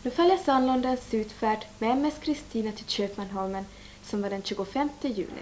Nu följer Sandlundens utfärd med MS Kristina till Köpmanholmen som var den 25 juli.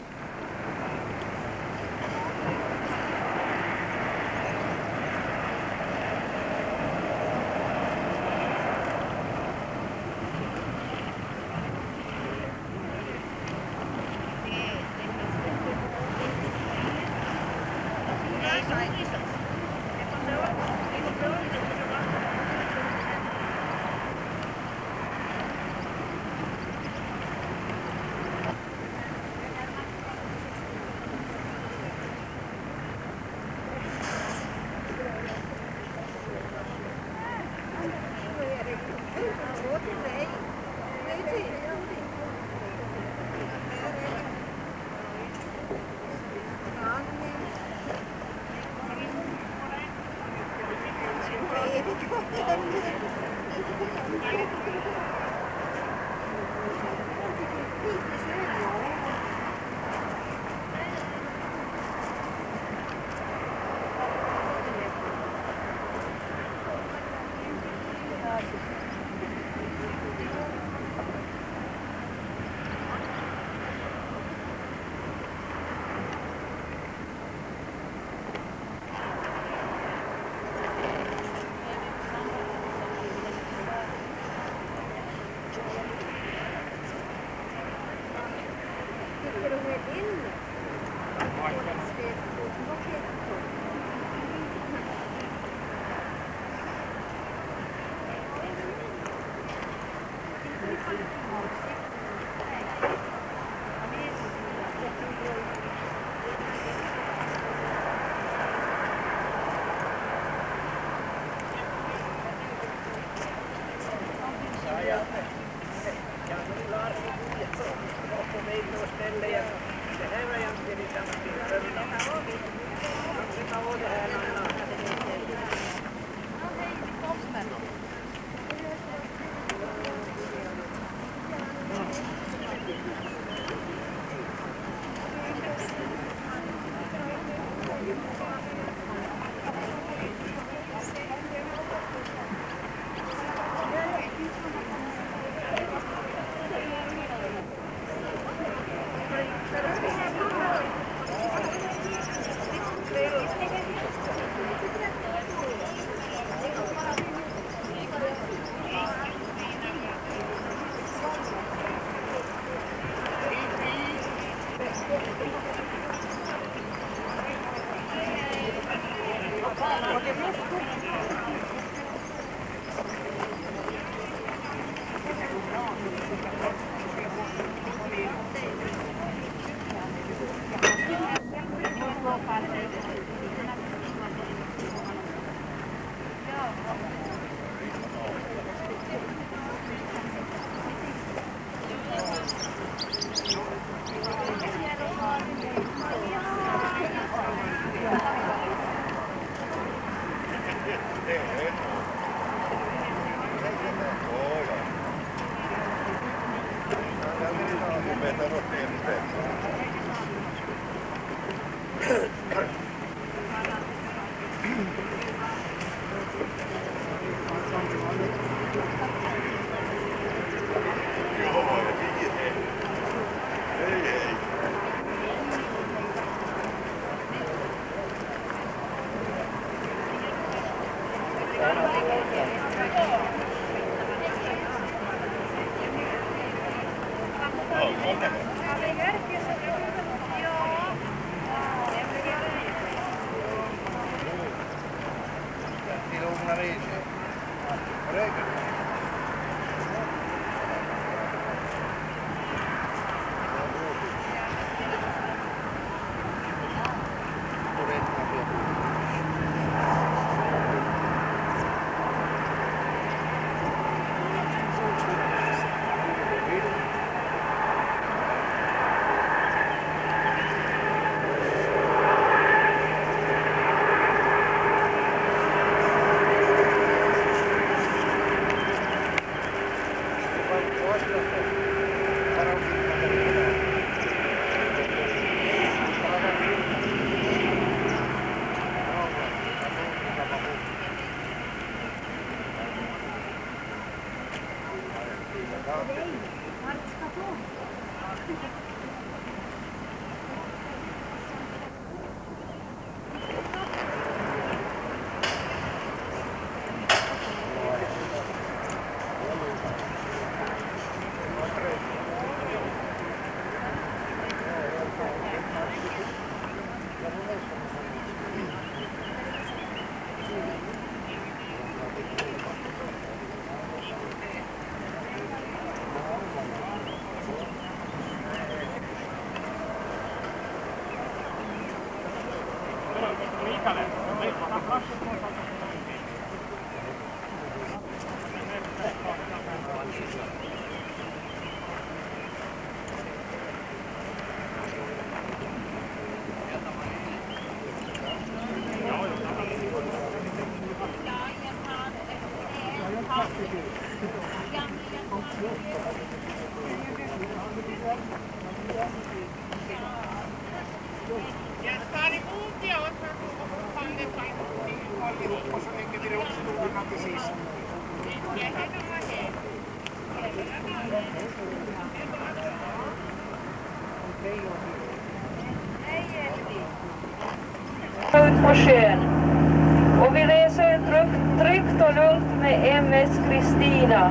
Ut på sjön. Och vi reser tryggt och lugnt med MS Kristina.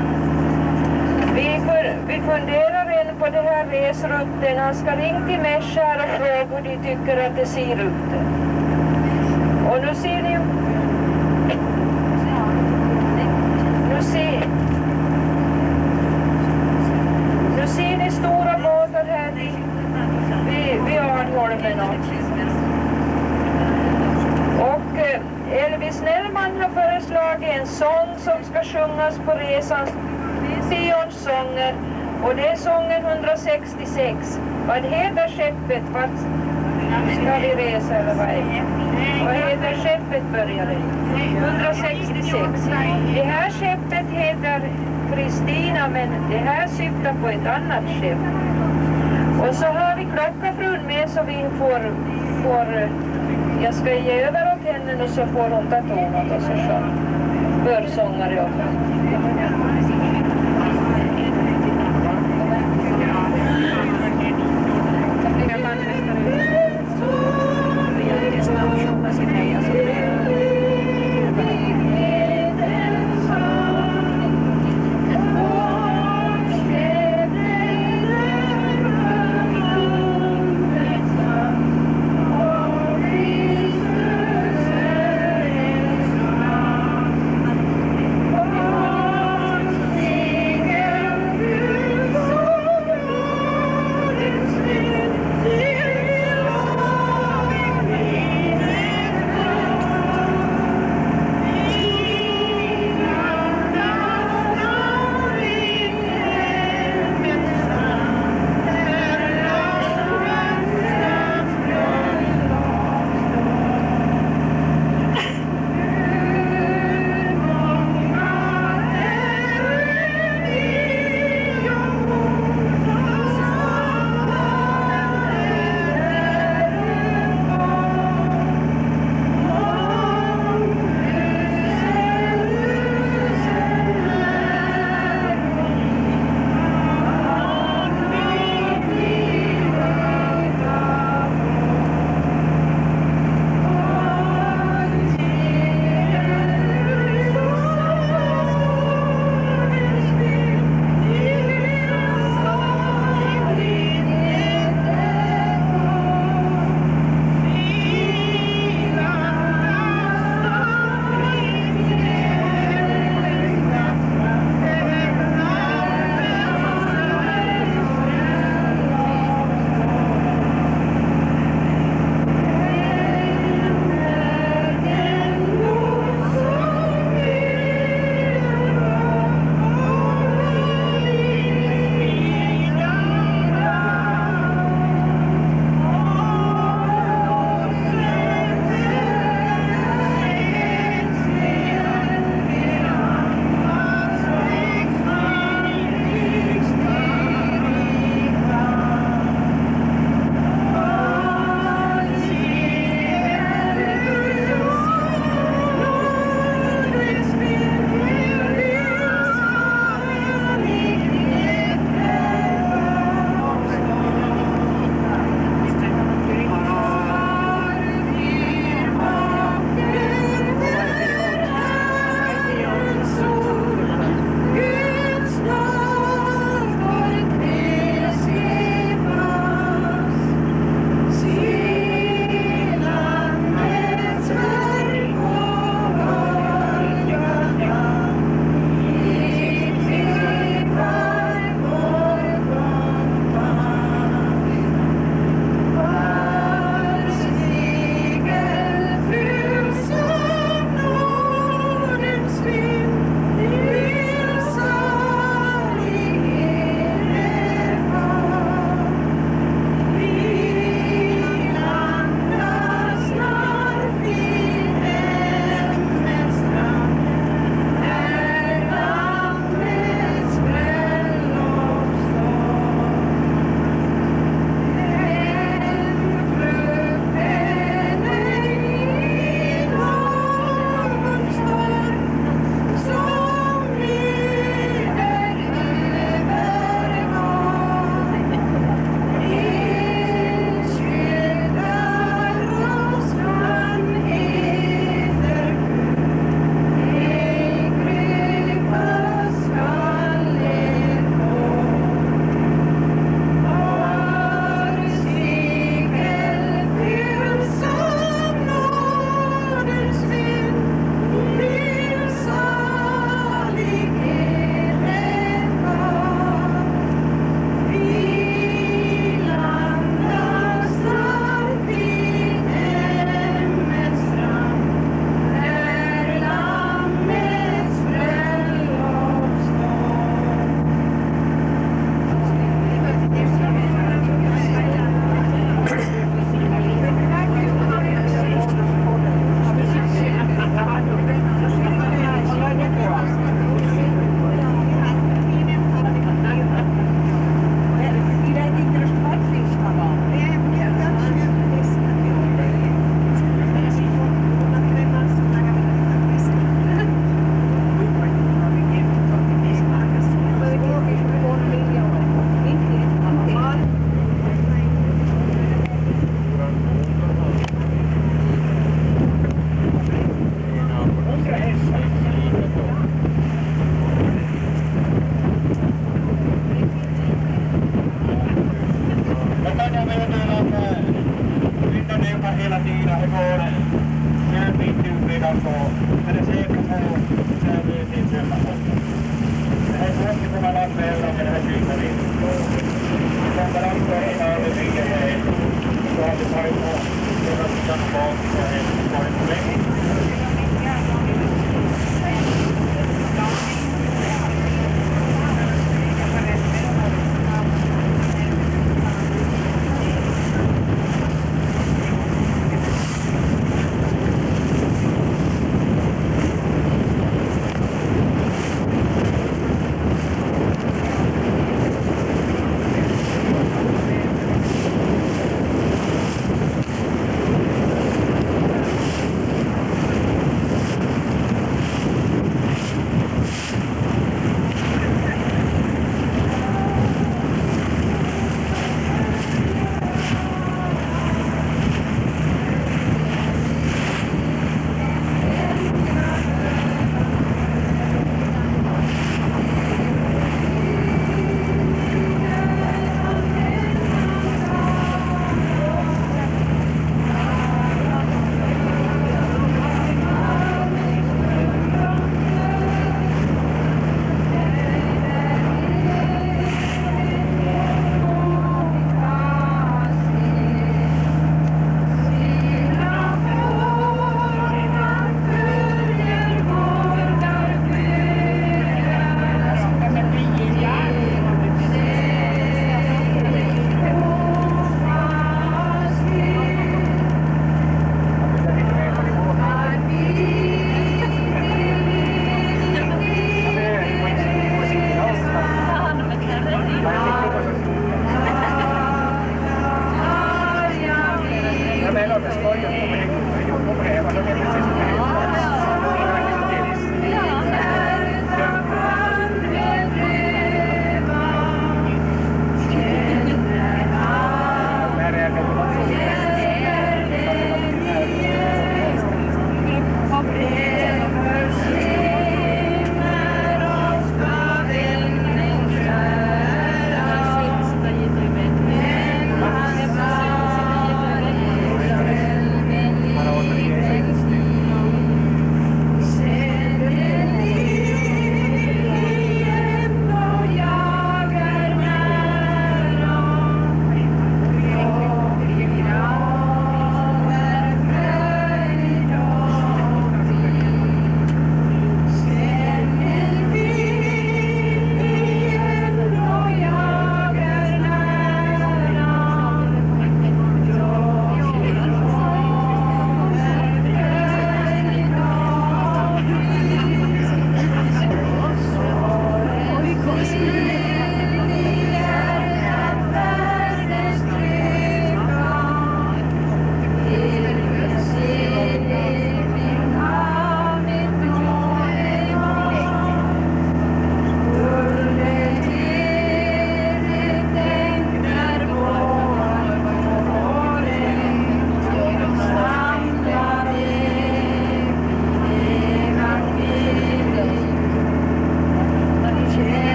Vi funderar än på det här resrutten. Han ska ringa till Mesh här och fråga hur de tycker att det ser ut. Och nu ser ni nu ser ni stora båtar här vid Arnholmen. Och Elvis Nellman har föreslagit en sång som ska sjungas på resan, Sions sånger, och det är sången 166. Vad heter skeppet? Vart ska vi resa eller vad är det? Vad heter skeppet började? 166. Det här skeppet heter Kristina, men det här syftar på ett annat skepp. Och så har vi klockafrun med så vi får jag ska ge över åt henne och så får hon ta ton åt oss och så försångare också.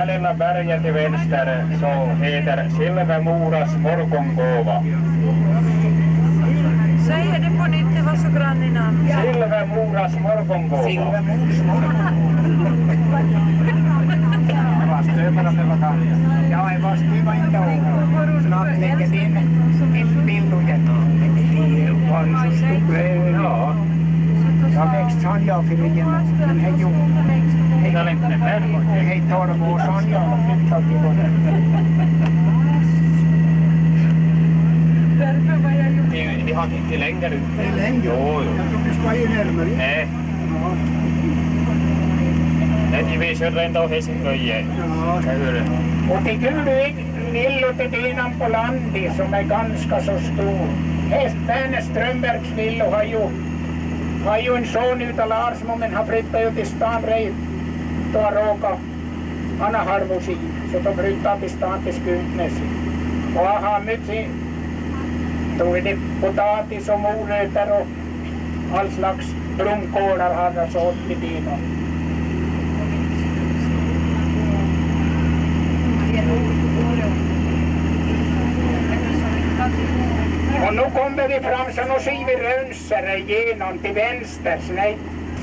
lilla berget till vänster så heter Silvermoras morgongåva. Säg det på nytt, det var så grann i namn. Silvermoras morgongåva. Ja, jag var styva inte och snart lägger det in en bild och det var så stor. Ja. Jag växt Sanja för igen, men hej jo. Hej Torbo och Sanja och flyttat till honom. Vi har inte längre ut. Det är längre. Jo. Jag tror du ska ju närmare. Nej. Nej, vi kör ränta och Helsingöje. Och till Gud vill och till dinan på landet som är ganska så stor. Werner Strömbergs vill och har ju en son utav Larsmo, men han flyttade ju till stan rej då han råkade. Han har halvmusik, så då flyttade han till stan till Skuntnäs. Och han har mycket, då är det potatis och morötter och all slags blomkålar har han sålt till dinan. Och nu kommer vi fram så nu ser vi Rönnsära igenom till vänster. Nej.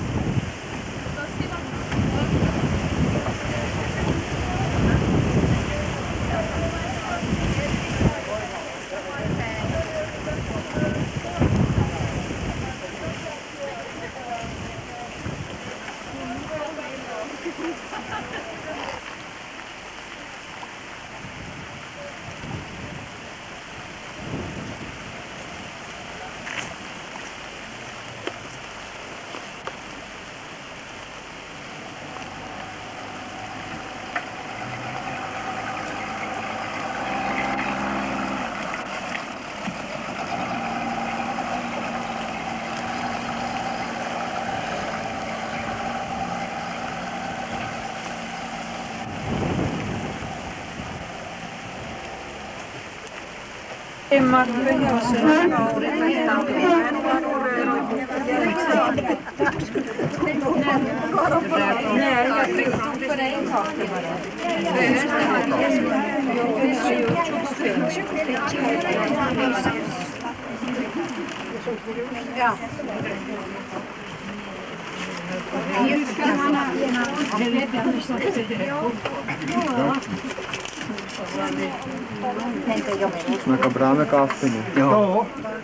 Smakar bra med kaffe nu. Ja.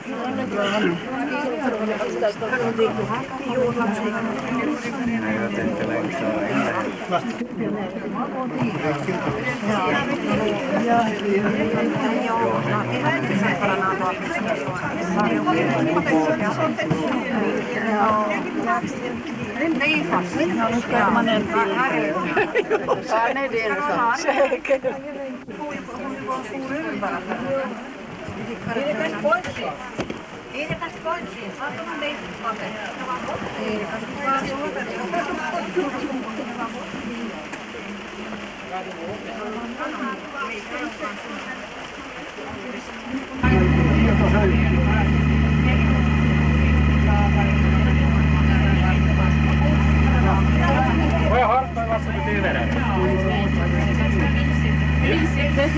Nej, jag tänkte längsa Nej, fast. Nu ska man en bild. Ja, nej, det är det så. Säkert. Är det kanske sponsring? Är det kanske sponsring? Vad kan man det? Är det kanske Får jag harpa vad som betyder det?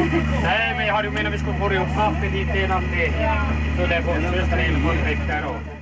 Nej, men jag hade ju menat att vi skulle få ihop kaffe lite innan det. Så det får söstra in på ett veckor då.